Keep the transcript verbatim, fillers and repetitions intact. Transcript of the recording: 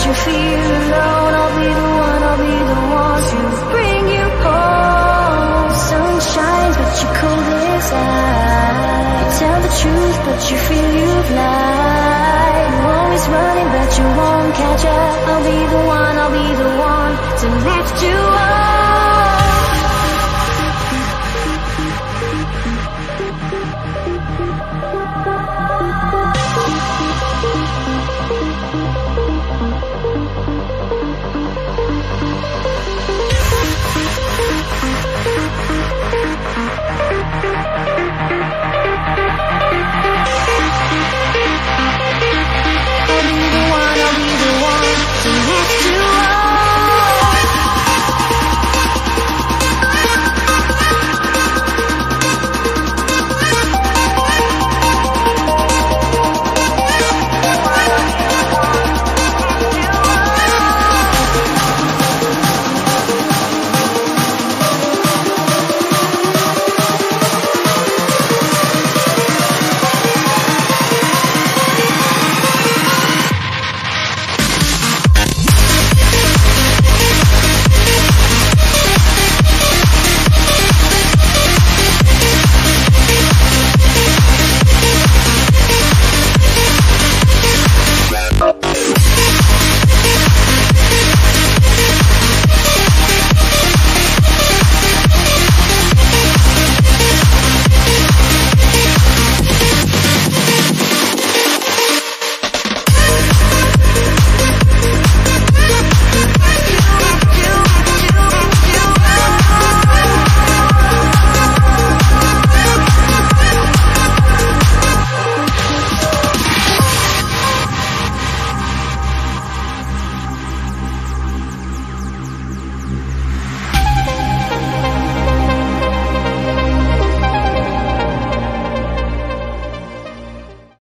you feel alone, I'll be the one, I'll be the one to bring you home. Sun shines but you're cold inside. You tell the truth but you feel you've lied. You're always running but you won't catch up. I'll be the one, I'll be the one to lift you up.